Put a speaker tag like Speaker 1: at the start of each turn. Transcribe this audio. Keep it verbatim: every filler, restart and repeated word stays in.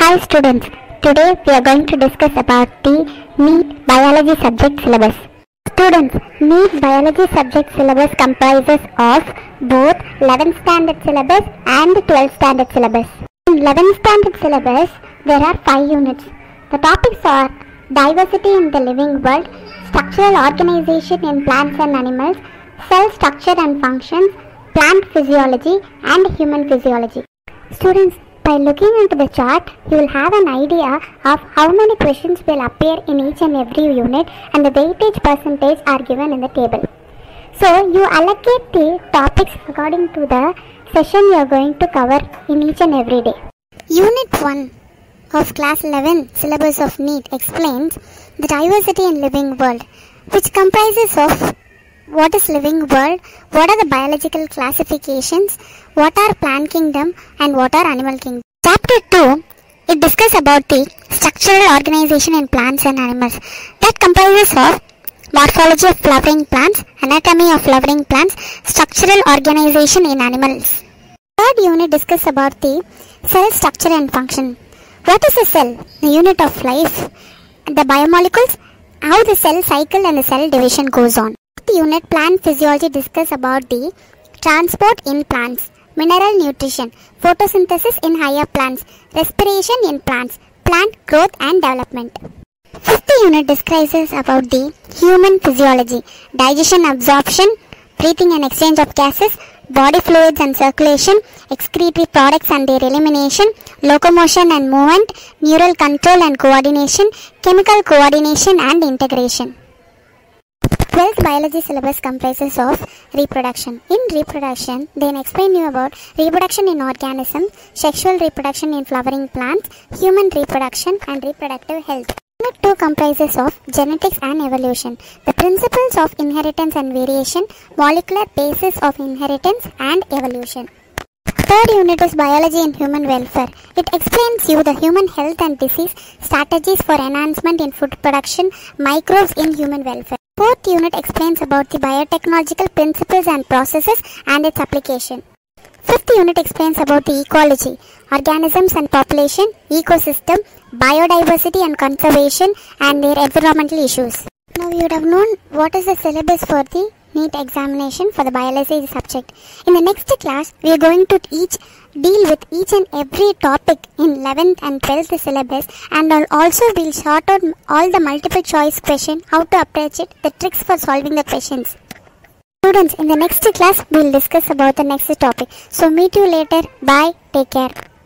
Speaker 1: Hi students, today we are going to discuss about the NEET Biology subject syllabus. Students, NEET Biology subject syllabus comprises of both eleventh standard syllabus and twelfth standard syllabus. In eleventh standard syllabus, there are five units. The topics are diversity in the living world, structural organization in plants and animals, cell structure and functions, plant physiology and human physiology. Students, by looking into the chart, you will have an idea of how many questions will appear in each and every unit, and the weightage percentage are given in the table. So, you allocate the topics according to the session you are going to cover in each and every day. Unit one of class eleven syllabus of NEET explains the diversity in living world, which comprises of what is living world, what are the biological classifications, what are plant kingdom and what are animal kingdom. Chapter two, it discusses about the structural organization in plants and animals. That comprises of morphology of flowering plants, anatomy of flowering plants, structural organization in animals. Third unit discusses about the cell structure and function. What is a cell? The unit of life, the biomolecules, how the cell cycle and the cell division goes on. Unit plant physiology discuss about the transport in plants, mineral nutrition, photosynthesis in higher plants, respiration in plants, plant growth and development. Fifth unit discusses about the human physiology, digestion, absorption, breathing and exchange of gases, body fluids and circulation, excretory products and their elimination, locomotion and movement, neural control and coordination, chemical coordination and integration. twelfth biology syllabus comprises of reproduction. In reproduction, they explain you about reproduction in organism, sexual reproduction in flowering plants, human reproduction and reproductive health. Unit two comprises of genetics and evolution, the principles of inheritance and variation, molecular basis of inheritance and evolution. Third unit is biology and human welfare. It explains you the human health and disease, strategies for enhancement in food production, microbes in human welfare. Fourth unit explains about the biotechnological principles and processes and its application. Fifth unit explains about the ecology, organisms and population, ecosystem, biodiversity and conservation and their environmental issues. Now you would have known what is the syllabus for the NEET examination for the biology subject. In the next class, we are going to each deal with each and every topic in eleventh and twelfth syllabus, and also we'll sort out all the multiple choice question, how to approach it, the tricks for solving the questions. Students, in the next class, we'll discuss about the next topic. So meet you later. Bye. Take care.